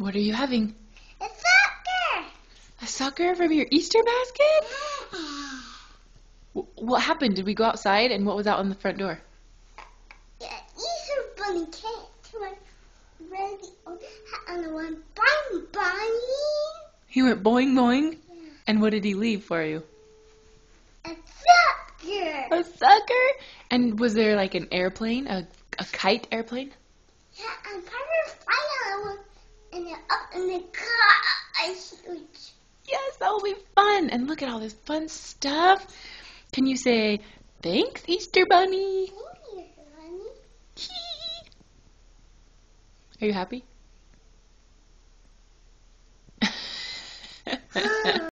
What are you having? A sucker! A sucker from your Easter basket? What happened? Did we go outside and what was out on the front door? Yeah, Easter bunny came to my really old hat and I went boing boing. He went boing boing? Yeah. And what did he leave for you? A sucker! A sucker? And was there like an airplane? A kite airplane? Yeah, and part of the fire was in the up in the car. Huge. Yes, that will be fun. And look at all this fun stuff. Can you say, thanks, Easter Bunny? Thank you, honey. Are you happy?